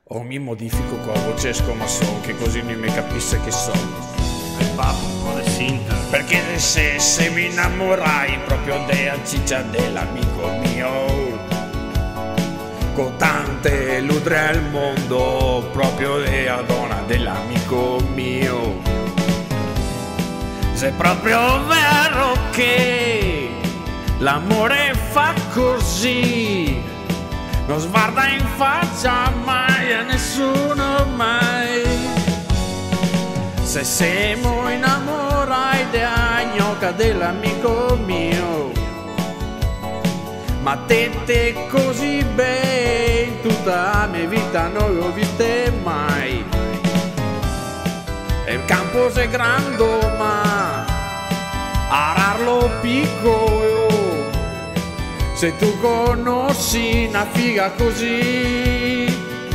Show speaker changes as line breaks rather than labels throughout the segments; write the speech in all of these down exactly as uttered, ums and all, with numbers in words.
O mi modifico con la voce scomasso, che così non mi capisce che sono.
Il papo, un po' di sinta.
Perché se, se mi innamorai proprio della ciccia dell'amico mio, con tante ludre al mondo, proprio della donna dell'amico mio. Se è proprio vero che l'amore fa così, non sguarda in faccia mai a nessuno mai. Se siamo innamorati della gnocca dell'amico mio, ma te te così bene, tutta la mia vita non l'ho viste mai. E il campo è grande ma ararlo piccolo. Se tu conosci una figa così,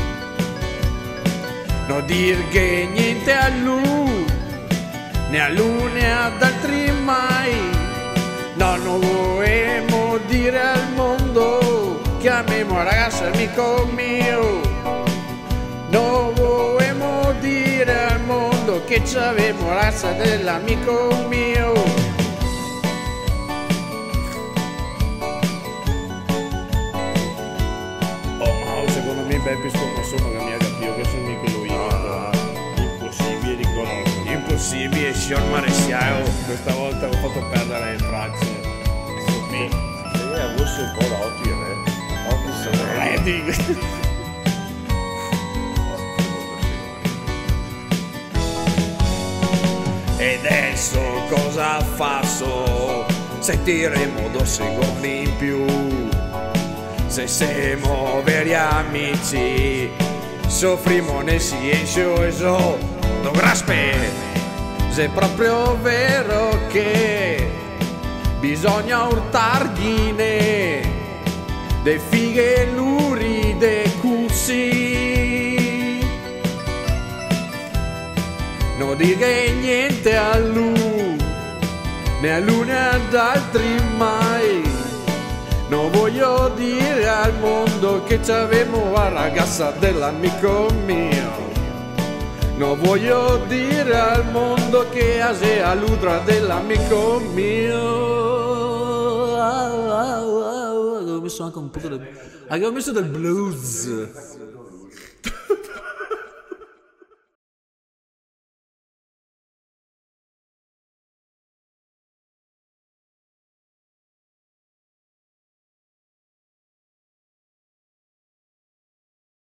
non dir che niente a lui, né a lui né ad altri mai. No, non vogliamo dire al mondo che amiamo ragazzo amico mio. Non vogliamo dire al mondo che c'avevo razza dell'amico mio. Secondo me Beppe sconosciuto che mi ha capito che sono mica lui.
No, impossibile riconoscere.
Impossibile, signor maresciallo. Questa volta ho fatto perdere le tracce.
Mi. Se io avessi un po' d'occhio, eh. Occhio se
Ready. E adesso cosa faccio? Sentiremo due secondi in più. Se siamo veri amici, soffrimo nel silenzio e so, non graspe. Se è proprio vero che bisogna urtarghine, de fighe luride così. Non dire niente a lui, né a lui né ad altri mai. Non voglio dire al mondo che c'avevo la ragazza dell'amico mio. Non voglio dire al mondo che ase a l'udra dell'amico mio. Avevo messo anche un po' del... avevo messo del blues.